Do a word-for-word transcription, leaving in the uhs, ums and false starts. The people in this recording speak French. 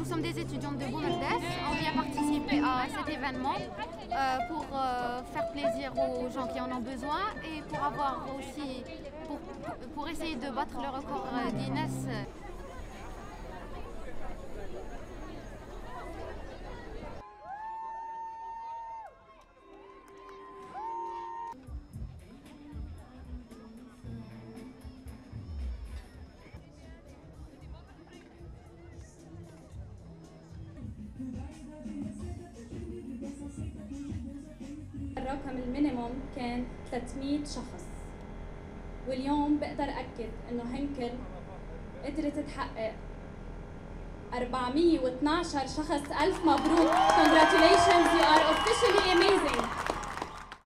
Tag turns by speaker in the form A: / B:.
A: nous sommes des étudiantes de Boumerdès. On vient participer à cet événement euh, pour euh, faire plaisir aux gens qui en ont besoin et pour avoir aussi, pour, pour essayer de battre le record Guinness.
B: الرقم المينيموم كان ثلاثمية شخص، واليوم بقدر أكد إنه هنكل قدرت تحقق أربعمية واثناشر شخص. ألف مبروك. Congratulations, you are